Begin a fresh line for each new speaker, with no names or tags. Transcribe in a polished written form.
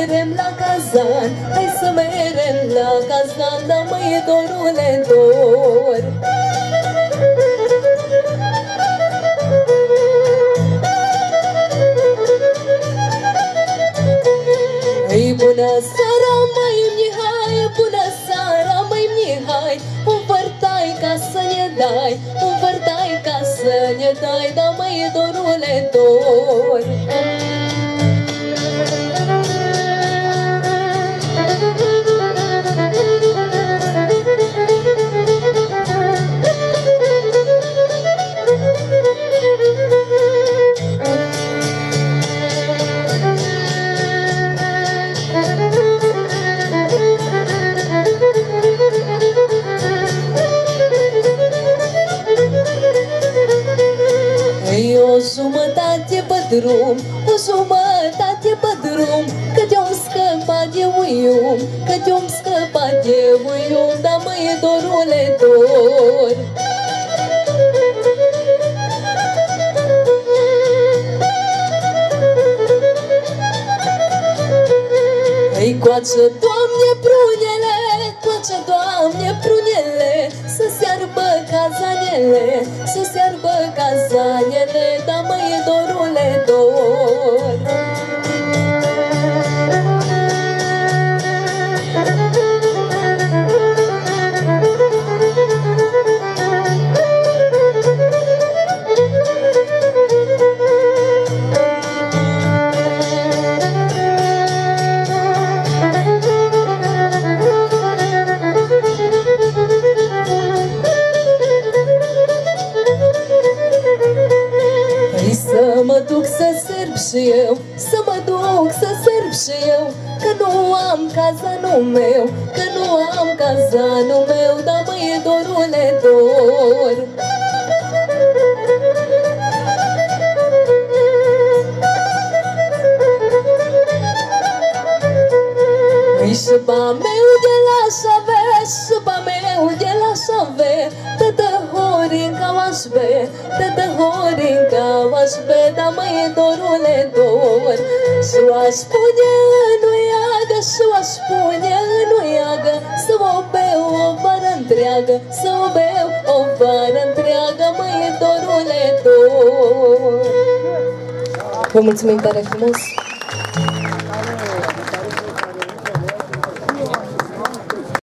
merem la cazan, hai să merem la cazan, da măi dorule dor. Ei, bună seara, măi Mihai, bună seara, măi Mihai, un fărtai ca să ne dai, un fărtai ca să ne dai, da măi dorule dor. O jumătate pe drum, o jumătate pe drum, că te-om scăpat de uium, că te-om scăpat de uium, da măi dorule dor. Ei, coace, Doamne, prunele, coace, Doamne, prunele, să searbă cazanele, să searbă cazanele, da măi dorule dor. Să mă duc să serb și eu, să mă duc să serb și eu, că nu am cazanul meu, că nu am cazanul meu, da măi dorule dor. Îi șupa meu de la șave, șupa meu de la șave, tătă horinca aș be, tătă horinca aș be, da măi dorule dor. Și-o aș pune în uiagă, și-o aș pune în uiagă, să o beu o vară întreagă, să o beu o vară întreagă, măi dorule dor. Vă mulțumim tare frumos!